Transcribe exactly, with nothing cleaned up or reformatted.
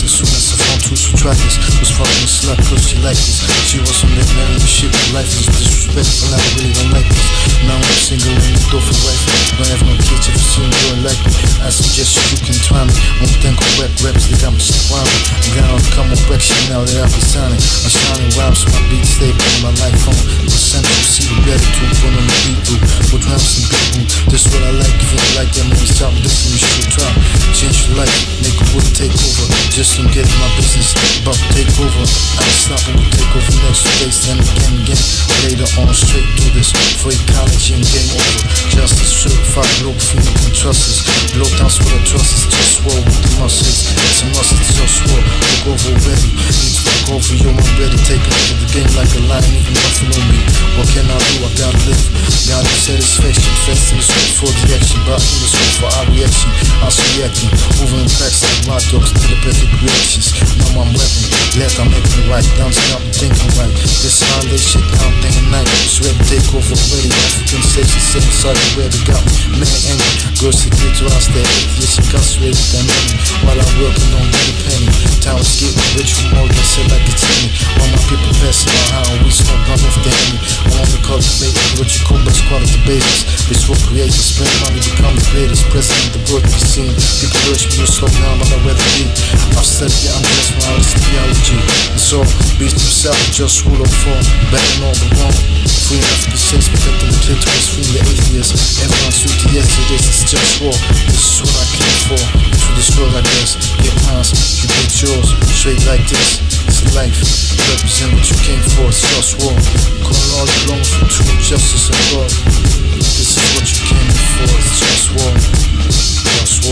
As soon as I found two who tried this, was fucking a slut cause she liked this. She was on that marrying shit, but life is disrespectful, I really don't like this. Now I'm single and the door for wife. Don't have no kids if you see me doing like me. I suggest you can try me. Won't think of rap raps, they got me squirming. I'm gonna come on back shit now that I've been signing. I'm shining rhymes, so my beats stay putting my life on. Percent you see the gratitude, put on the beat through. With rhymes and beat through. This what I like, if you like that man, stop this and you should try. Change your life, make a wood take over. Just don't get in my business, about to take over. I'm stopping to take over next day, stand again again. Later on, straight through this. For ecology and game over. Justice, certified, Globalfirm, you can trust us. Globetown's what I trust is JustWar with the muscles. It's a must, it's JustWar. Look over already. Need to look over, yo, I'm ready. Take it to the game like a lion, even nothing on me. What can I do? I gotta live. Gotta satisfaction, fasting is good for the action. But in this good for our reaction. I was reacting, moving in cracks like wild dogs, telepathic reactions. Now I'm rapping, glad I'm making it right. Down to I'm thinking right. This holiday shit, down day and night. Sweat take over already. African station, same side of where they got me. Man angry, girls to get to us, they're atheist, incarcerated, they're many. While I'm working on get a penny. Town is getting rich from all they say like it's me. While my people passing on how we smoke run off the enemy. I want to cultivate what you call best quality babies. This will create the spend money, become the greatest. President the world be seen. People urge me to slow down, but I rather be. I've studied the unrest when I was in theology. And so, beast himself, just rule of form. Betting all the wrong. Free enough to say, protecting the clitoris, freeing the atheists. Everyone's with the yesterday's, it's just war. This is what I came for. Through this world, I guess. Get mine, you get yours. Straight like this. It's life. Represent what you came for. It's just war. Calling all along for truth, justice, and love. This is what you came for. It's just war. Just war.